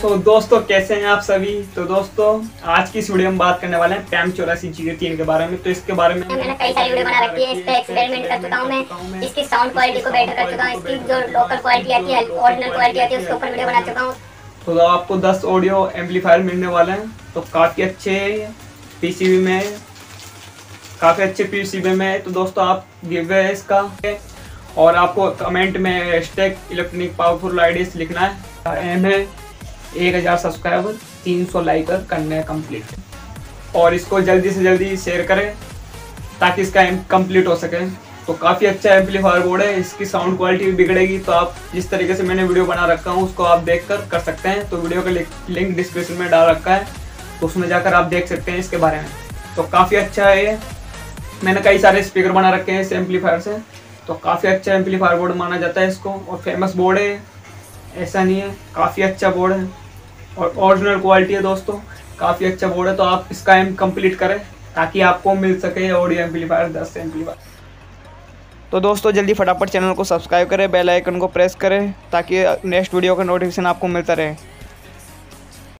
तो दोस्तों कैसे हैं आप सभी। तो दोस्तों आज की इस वीडियो में बात करने वाले हैं पैम 84G3 के बारे में। तो इसके बारे में मैंने कई सारी वीडियो बना रखी है। इस पे एक्सपेरिमेंट कर चुका हूं मैं। इसकी साउंड क्वालिटी को बेटर कर चुका हूं। इसकी जो लोकल क्वालिटी आती है, ओरिजिनल क्वालिटी आती है, उसके ऊपर वीडियो बना चुका हूं। तो आपको 10 ऑडियो एम्पलीफायर मिलने वाले हैं। तो काफ़ी अच्छे पीसीबी में, काफ़ी अच्छे पीसीबी में। तो दोस्तों आप गिव है इसका, और आपको कमेंट में हैशटैग इलेक्ट्रॉनिक पावरफुल आइडियाज लिखना है। एम है 1000 सब्सक्राइबर, 300 लाइक करने हैं कंप्लीट, और इसको जल्दी से जल्दी शेयर करें ताकि इसका एम कंप्लीट हो सके। तो काफ़ी अच्छा एम्पलीफायर बोर्ड है। इसकी साउंड क्वालिटी भी बिगड़ेगी तो आप जिस तरीके से मैंने वीडियो बना रखा हूँ उसको आप देख कर सकते हैं। तो वीडियो का लिंक डिस्क्रिप्शन में डाल रखा है, तो उसमें जाकर आप देख सकते हैं इसके बारे में। तो काफ़ी अच्छा है ये। मैंने कई सारे स्पीकर बना रखे हैं इस एम्पलीफायर से। तो काफ़ी अच्छा एम्पलीफायर बोर्ड माना जाता है इसको, और फेमस बोर्ड है, ऐसा नहीं है, काफ़ी अच्छा बोर्ड है और ओरिजिनल क्वालिटी है दोस्तों। काफ़ी अच्छा बोर्ड है। तो आप इसका एम कंप्लीट करें ताकि आपको मिल सके ऑडियो एम्पलीफायर 10 एम्पलीफायर। तो दोस्तों जल्दी फटाफट चैनल को सब्सक्राइब करें, बेल आइकन को प्रेस करें ताकि नेक्स्ट वीडियो का नोटिफिकेशन आपको मिलता रहे।